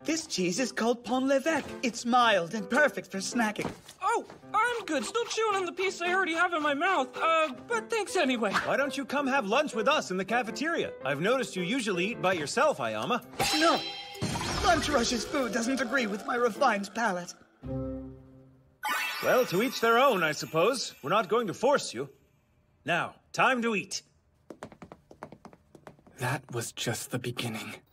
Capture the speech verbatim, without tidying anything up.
This cheese is called Pont l'Evêque. It's mild and perfect for snacking. Oh, I'm good. Still chewing on the piece I already have in my mouth. Uh, but thanks anyway. Why don't you come have lunch with us in the cafeteria? I've noticed you usually eat by yourself, Ayama. No. Lunch Rush's food doesn't agree with my refined palate. Well, to each their own, I suppose. We're not going to force you. Now, time to eat. That was just the beginning.